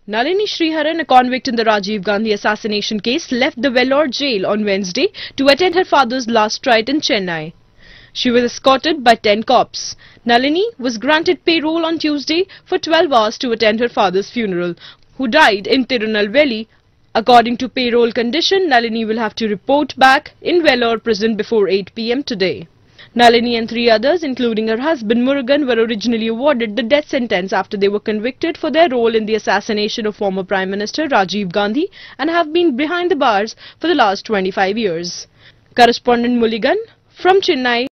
Nalini Sriharan, a convict in the Rajiv Gandhi assassination case, left the Vellore jail on Wednesday to attend her father's last rite in Chennai. She was escorted by 10 cops. Nalini was granted parole on Tuesday for 12 hours to attend her father's funeral, who died in Tirunelveli. According to parole condition, Nalini will have to report back in Vellore prison before 8 p.m. today. Nalini and 3 others, including her husband Murugan, were originally awarded the death sentence after they were convicted for their role in the assassination of former Prime Minister Rajiv Gandhi and have been behind the bars for the last 25 years. Correspondent Mulligan from Chennai.